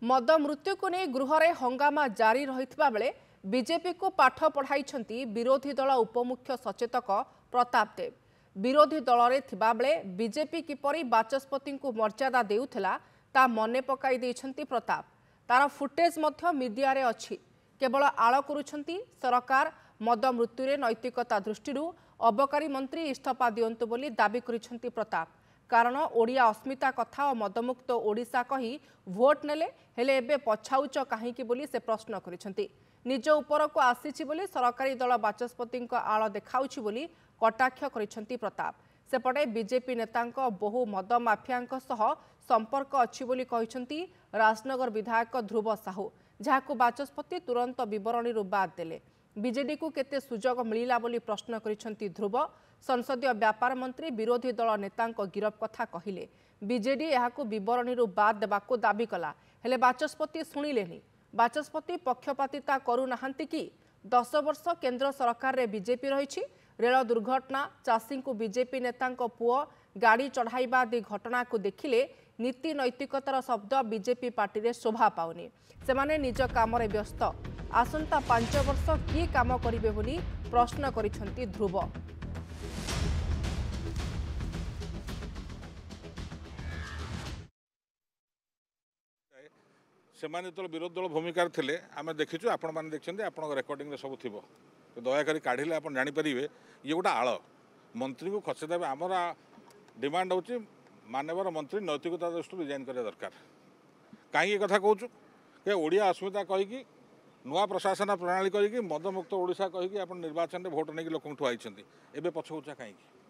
मद मृत्यु को नहीं गृह में हंगामा जारी रही बेले बीजेपी को पाठ पढ़ाई विरोधी दल उपमुख्य सचेतक प्रताप देव। विरोधी दल में बेले बीजेपी किपरि बाचस्पति को मर्यादा देउथिला ता मने पकाई देइछंती प्रताप। तार फुटेज मध्य मीडिया रे अछि। केवल आळ करुछंती सरकार मद मृत्यु रे नैतिकता दृष्टि अबकारी मंत्री इस्तीफा दियंतु बोली दाबी करिछंती प्रताप। कारण ओडिया अस्मिता कथा और मदमुक्त ओडिशा कही भोट नेले हेले एबे पछाउच काहीकि बोली से प्रश्न करिछंती। निज उपर को आसीछि बोली सरकारी दल बाचस्पति आळ देखाउछि बोली कटाक्ष करिछंती प्रताप। सेपटे बीजेपी नेतांक बहु मद माफियांक सह संपर्क अछि बोली कहिछंती राजनगर विधायक ध्रुव साहू, जहाकु बाचस्पति तुरंत विवरणी बाद देले। बीजेडी को केते सुजोग मिलिला बोली प्रश्न करिछंती ध्रुव। संसदीय व्यापार मंत्री विरोधी दल नेतांक गिरफ कथा कहिले। बीजेडी एहाकु विवरणी बाद देबाकु दाबी कला हेले बाचस्पति सुनिलेनी। बाचस्पति पक्षपातिता करू नाहंती कि 10 वर्ष केंद्र सरकार रे बीजेपी रहिछि। रेल दुर्घटना, चाषी को बीजेपी नेतांक पुओ गाड़ी चढ़ाइबा आदि घटना को देखिले नीति नैतिकतार शब्द बीजेपी पार्टी रे शोभा पाउनी। सेमाने निज काम रे व्यस्त। आसंता 5 वर्ष की काम करिवे बोली प्रश्न करिछंती ध्रुव। सेमाने तो विरोधी दल भूमिकार थिले आमे देखिछु। आपण माने देखछन्ते आपण रेकॉर्डिंग रे सब थिबो। तो दयाकरी काढ़िले आपण जानि परिबे ये गोटा आळ मंत्री को खसे देबे। हमरा डिमांड होची मानवर मंत्री नैतिकता दृष्टि रिजाइन करिया दरकार। काहे कथा कहूछु के ओडिया अस्मिता कहि कि नुआ प्रशासन प्रणाली कहि कि मदमुक्त ओडिशा कहि कि आपण निर्वाचन रे भोट नै कि लोकन ठुआइछन्ती। एबे पछौचा काहे कि